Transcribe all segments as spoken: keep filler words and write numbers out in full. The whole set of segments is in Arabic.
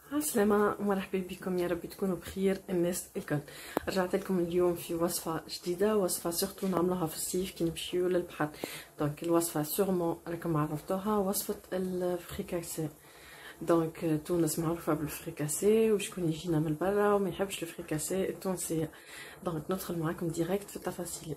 عالسلامة ومرحبا بكم، يا رب تكونوا بخير الناس الكل. رجعت لكم اليوم في وصفة جديدة، وصفة سورتو نعملوها في الصيف كي نمشيو للبحر. دونك الوصفة سورمون راكم عرفتوها، وصفة الفريكاسي. دونك تونس معروفة بالفريكاسي، وشكون يجينا من برا وما يحبش الفريكاسي التونسية. دونك ندخل معاكم ديريكت في التفاصيل.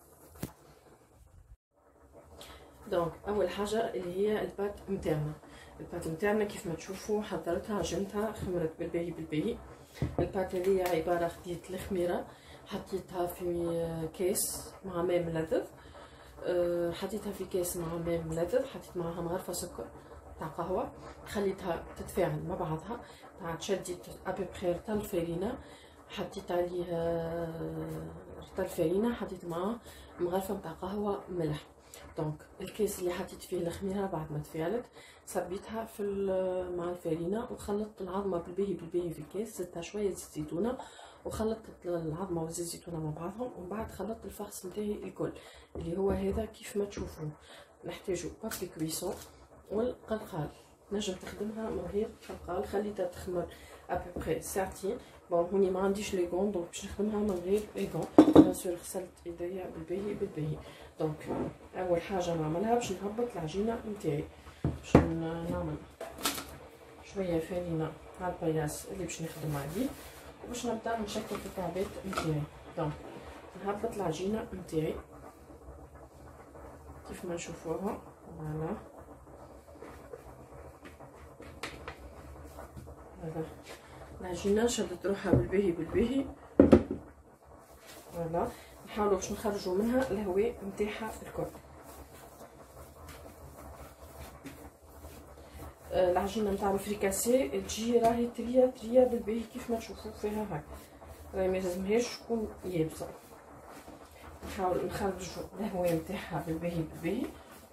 دونك اول حاجه اللي هي البات نتاعنا. البات نتاعنا كيف ما تشوفوا حضرتها عجنتها خمرت بالباهي بالباهي. البات هذه عباره خديت الخميره حطيتها في كيس مع ماء ملذذ، حطيتها في كيس مع ماء ملذذ، حطيت معها مغرفه سكر تاع قهوه، خليتها تتفاعل مع بعضها. تاع شديت ابيبخي رطل الفارينه، حطيت عليه رطل الفارينه، حطيت معاه مغرفه نتاع قهوه ملح. دونك الكيس اللي حطيت فيه الخميره بعد ما تفاعلت صبيتها في مع الفارينه وخلطت العظمه بالباهي بالباهي في الكيس، زدتها شويه زيت زيتونه وخلطت العظمه وزيت الزيتونه مع بعضهم، ومن بعد خلطت الفخص نتاعي الكل اللي هو هذا كيف ما تشوفوا. نحتاجو بابي كويسون والقلقال، نجم تخدمها من غير قلقال، خليتها تخمر ابوبخي ساعتين. بون هوني ما عنديش لي غون دونك باش نخدمها من غير لي غون. بيان سور غسلت ايديا بالباهي بالباهي. دونك اول حاجه نعملها باش نهبط العجينه نتاعي، باش نعمل شويه فارينه على البياس اللي باش نخدم عليه، وباش نبدا نشكل الكعبات نتاعي. دونك نهبط العجينه نتاعي كيف ما نشوفوها. فوالا هذا العجينه شدت روحها بالباهي بالباهي. فوالا نحاولوا باش نخرجوا منها الهواء نتاعها الكل. العجينه نتاع الفريكاسي تجي راهي طريه طريه بالباهي كيف ما تشوفوا فيها هكا، راهي ما لازمهاش تكون يابسه. نحاول نخرجوا الهواء نتاعها بالباهي بالباهي.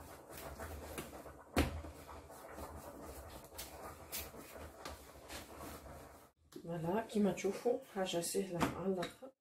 فوالا كيما تشوفوا حاجه سهله على الاخر.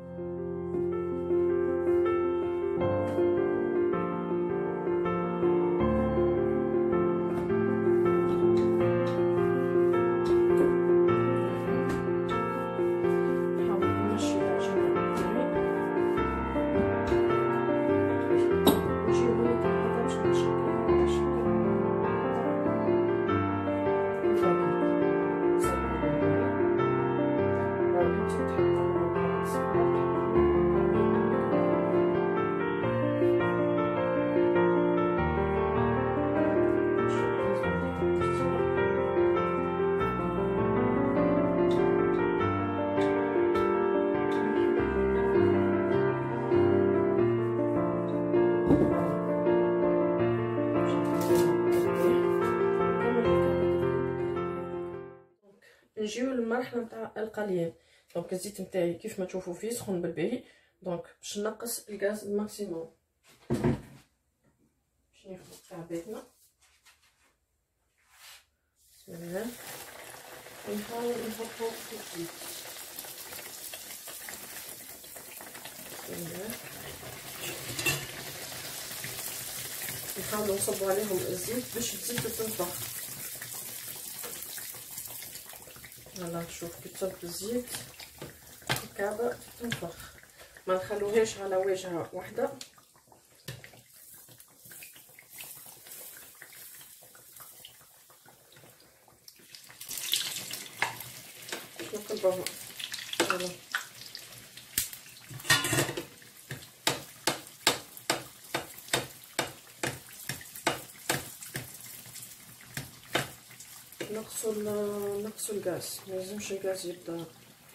نجيو للمرحله نتاع القليان. دونك الزيت نتاعي كيف ما تشوفوا فيه سخون بالباهي. دونك باش نقص الغاز الماكسيموم باش ناخذ كعباتنا. بسم الله ونحاول نحطو في الزيت. بسم الله نحاولوا نصبوا عليهم الزيت باش تزيد تنفخ. فوالا شوف كي تصب الزيت الكعبه تنفخ، ما نخلوهاش على واجهه واحده. نقلبوها فوالا نقصوا نقصوا الغاز، ملازمش الغاز يبدا.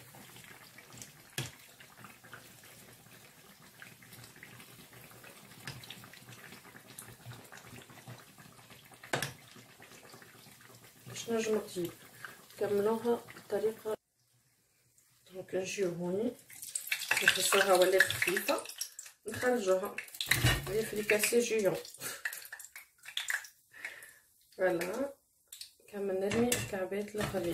باش نجم نطيب نكملوها بطريقه. دونك نجيو هوني نحسوها ولات خفيفه نخرجوها، هي فريكاسي جيون. فوالا كمل نرمي الكعبات الاخرين.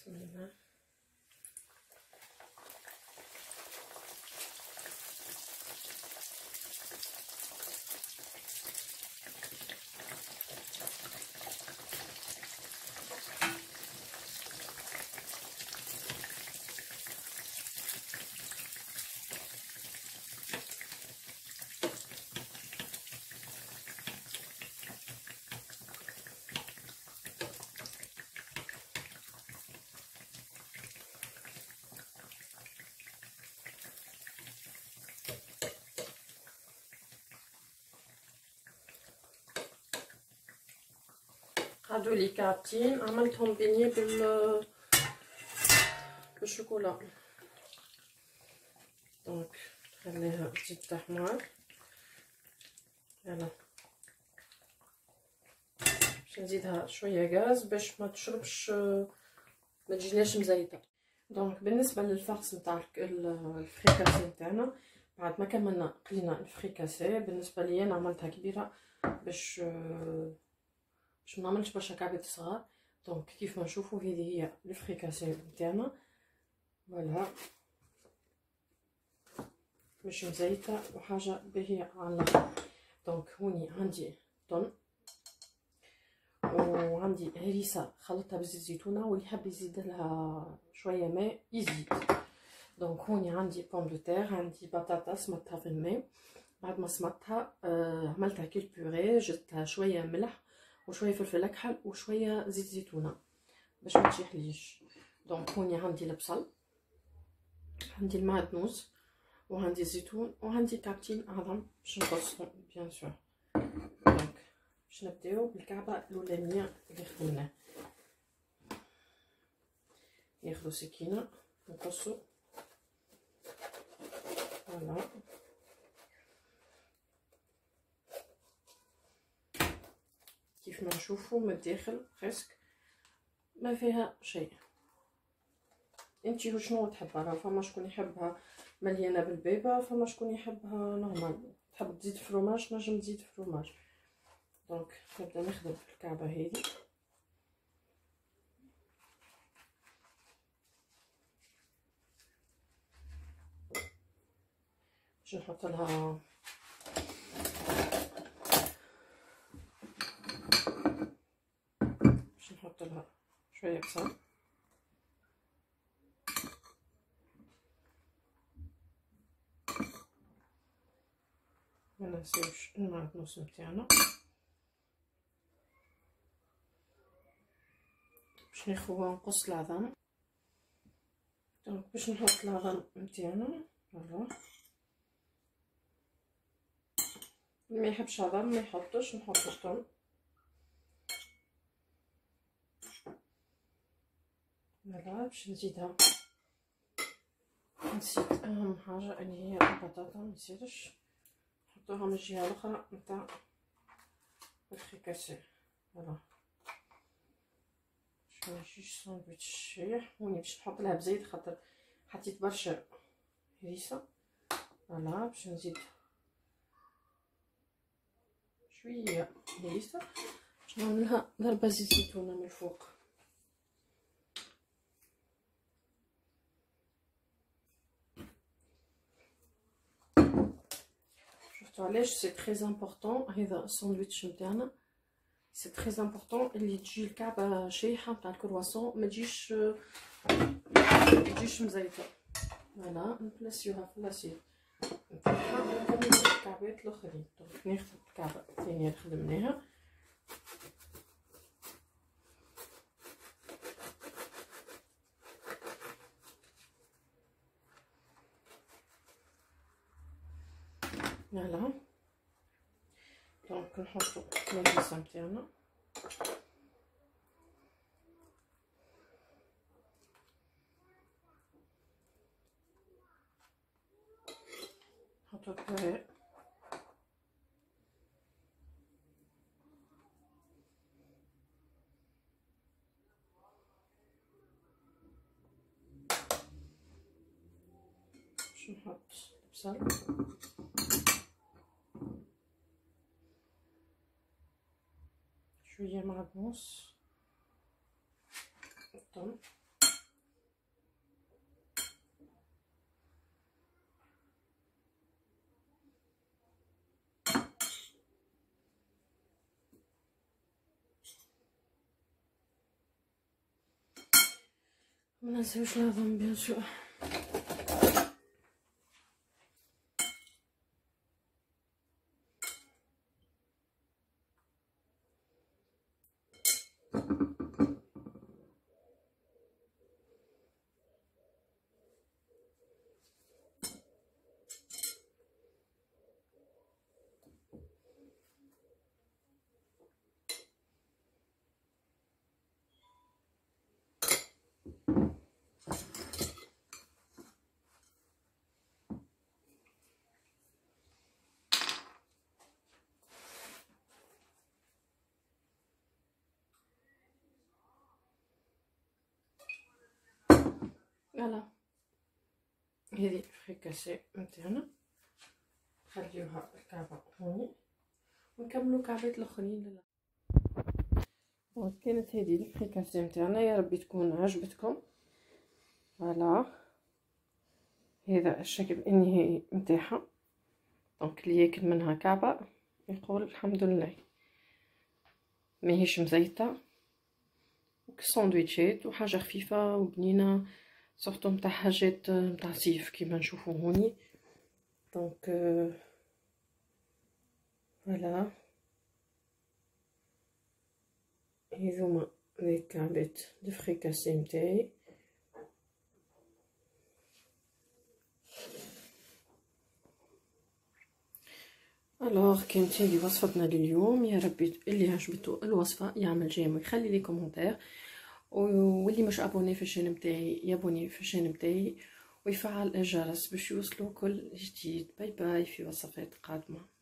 بسم الله. هادو لي كعبتين عملتهم بيني بال بالشوكولا. دونك خليها تزيد تحمر. يلا باش نزيدها شويه غاز باش ما تشربش، ما تجيناش مزيته. دونك بالنسبه للفرص نتاع الفريكاسي نتاعنا، بعد ما كملنا قلينا الفريكاسي، بالنسبه لي انا عملتها كبيره باش باش ما نعملش برشا كعبات صغار. دونك كيف ما نشوفوا هذه هي الفريكاسي نتاعنا، فوالا مش مزيته وحاجه باهيه على الاخر. دونك هوني عندي طن، وعندي هريسه خلطتها بزيت زيتونه، واللي يحب يزيد لها شويه ماء يزيد. دونك هوني عندي بوم دو تير، عندي بطاطا سمطتها في الماء، بعد ما سمطتها آه عملتها كيل بوري، جبتها شويه ملح وشويه فلفل اكحل وشويه زيت زيتونه باش ما تشيحليش. دونك هوني عندي البصل، عندي المعدنوس، وعندي الزيتون، وعندي كعبتين اعظم باش نقصهم بيان سور. دونك باش نبداو بالكعبه الاولانيه اللي خدمناها. ناخذ سكينه نقصو، فوالا كيف ما نشوفوا من الداخل بريسك ما فيها شيء. انتي شنو تحبها؟ راه فما شكون يحبها مليانه بالبيبه، فما شكون يحبها نورمال. تحب تزيد فروماج نجم تزيد فروماج. دونك نبدا نخدم في الكعبه هذه. باش نحط لها باش نحط لها شويه بصل، ما ننساوش المعدنوس نتاعنا. باش ناخذ نقص العظم. دونك باش نحط العظم نتاعنا، فوالا اللي ما يحبش عظم ما يحطش، نحط الثوم. فوالا باش نزيدها، نسيت اهم حاجه اللي هي البطاطا، منسيتش نحطوها من الجهه الاخرى نتاع الفريكاسي. فوالا باش ميجيش ساندويتش شايح. هوني باش نحط لها بزيت خاطر حطيت برشا هريسه. فوالا باش نزيد شويه هريسه باش نعملها ضربه زيت زيتونه من الفوق. شفتوا علاش سي تري امبورطون هذا الساندويتش نتاعنا؟ سي تري امبورطون اللي تجي الكعبه شايحه نتاع الكرواسون ما تجيش ما تجيش مزيته. فوالا نبلاسيوها في لاسيت نتاعها ونكمل الكعبات الاخرين. دونك ناخذ الكعبه الثانيه اللي خدمناها، فوالا دونك نحطو الهريسه نتاعنا، نحطو البوري، باش نحط البصل، شويه معدنوس، الثوم، ما ننساوش العظم بيان سور. فوالا هذه فريكاسي نتاعنا، نخليوها الكعبة هوني ونكملو كعبات الاخرين. كانت هذه الفريكاسي نتاعنا، يا ربي تكون عجبتكم. فوالا هذا الشكل النهائي نتاعها. دونك اللي ياكل منها كعبة يقول الحمد لله. ماهيش مزيته، ساندويتشات وحاجه خفيفه وبنينه، سورتو نتاع حاجات نتاع صيف كيما نشوفو هوني. دونك فوالا هذوما لي كعبات دو فريكاسي نتاعي. الوغ كانت هذه وصفتنا لليوم. يا ربي اللي عجبته الوصفه يعمل جيم ويخلي لي كومونتير، واللي مش ابوني في الشين نتاعي يابوني في الشين نتاعي ويفعل الجرس باش يوصلوا كل جديد. باي باي في وصفات قادمه.